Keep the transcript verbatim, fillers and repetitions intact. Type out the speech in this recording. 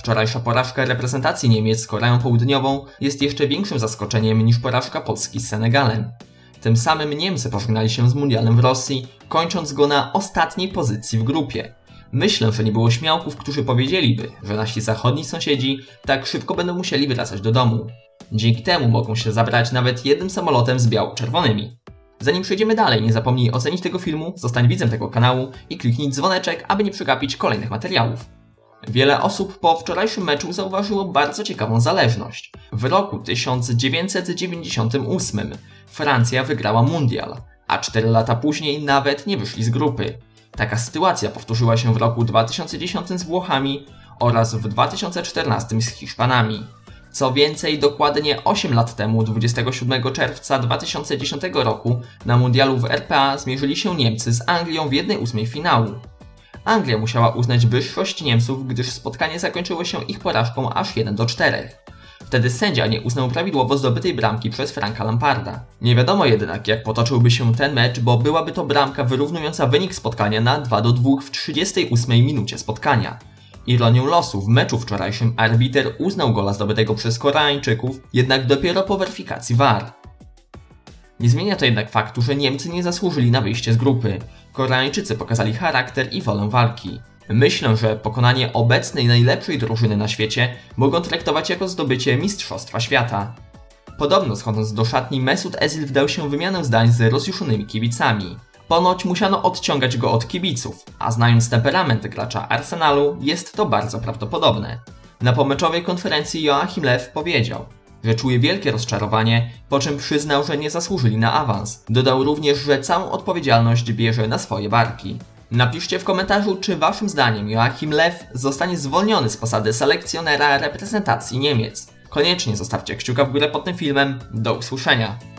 Wczorajsza porażka reprezentacji Niemiec z Koreą Południową jest jeszcze większym zaskoczeniem niż porażka Polski z Senegalem. Tym samym Niemcy pożegnali się z mundialem w Rosji, kończąc go na ostatniej pozycji w grupie. Myślę, że nie było śmiałków, którzy powiedzieliby, że nasi zachodni sąsiedzi tak szybko będą musieli wracać do domu. Dzięki temu mogą się zabrać nawet jednym samolotem z biało-czerwonymi. Zanim przejdziemy dalej, nie zapomnij ocenić tego filmu, zostań widzem tego kanału i kliknij dzwoneczek, aby nie przegapić kolejnych materiałów. Wiele osób po wczorajszym meczu zauważyło bardzo ciekawą zależność. W roku tysiąc dziewięćset dziewięćdziesiątym ósmym Francja wygrała mundial, a cztery lata później nawet nie wyszli z grupy. Taka sytuacja powtórzyła się w roku dwa tysiące dziesiątym z Włochami oraz w dwa tysiące czternastym z Hiszpanami. Co więcej, dokładnie osiem lat temu, dwudziestego siódmego czerwca dwa tysiące dziesiątego roku, na mundialu w R P A zmierzyli się Niemcy z Anglią w jednej ósmej finału. Anglia musiała uznać wyższość Niemców, gdyż spotkanie zakończyło się ich porażką aż jeden do czterech. Wtedy sędzia nie uznał prawidłowo zdobytej bramki przez Franka Lamparda. Nie wiadomo jednak, jak potoczyłby się ten mecz, bo byłaby to bramka wyrównująca wynik spotkania na dwa do dwóch w trzydziestej ósmej minucie spotkania. Ironią losu, w meczu wczorajszym arbiter uznał gola zdobytego przez Koreańczyków, jednak dopiero po weryfikacji V A R. Nie zmienia to jednak faktu, że Niemcy nie zasłużyli na wyjście z grupy. Koreańczycy pokazali charakter i wolę walki. Myślę, że pokonanie obecnej najlepszej drużyny na świecie mogą traktować jako zdobycie Mistrzostwa Świata. Podobno schodząc do szatni, Mesut Özil wdał się w wymianę zdań z rozjuszonymi kibicami. Ponoć musiano odciągać go od kibiców, a znając temperament gracza Arsenalu, jest to bardzo prawdopodobne. Na pomeczowej konferencji Joachim Löw powiedział, że czuje wielkie rozczarowanie, po czym przyznał, że nie zasłużyli na awans. Dodał również, że całą odpowiedzialność bierze na swoje barki. Napiszcie w komentarzu, czy waszym zdaniem Joachim Löw zostanie zwolniony z posady selekcjonera reprezentacji Niemiec. Koniecznie zostawcie kciuka w górę pod tym filmem. Do usłyszenia.